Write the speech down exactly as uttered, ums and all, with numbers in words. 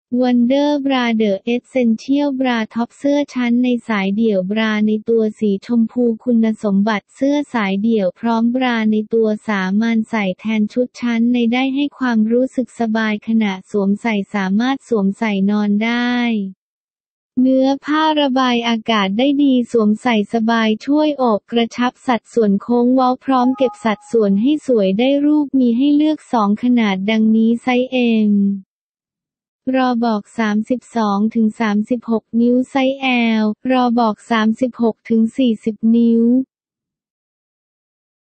Wonder Bra The Essential Bra ท็อปเสื้อชั้นในสายเดี่ยวบราในตัวสีชมพูคุณสมบัติเสื้อสายเดี่ยวพร้อมบราในตัวสามารถใส่แทนชุดชั้นในได้ให้ความรู้สึกสบายขณะสวมใส่สามารถสวมใส่นอนได้เนื้อผ้าระบายอากาศได้ดีสวมใส่สบายช่วยโอบกระชับสัดส่วนโค้งเว้าพร้อมเก็บสัดส่วนให้สวยได้รูปมีให้เลือกสองขนาดดังนี้ไซส์ เอ็ม รอบอก สามสิบสองถึงสามสิบหก นิ้วไซส์ แอล รอบอก สามสิบหกถึงสี่สิบ นิ้ว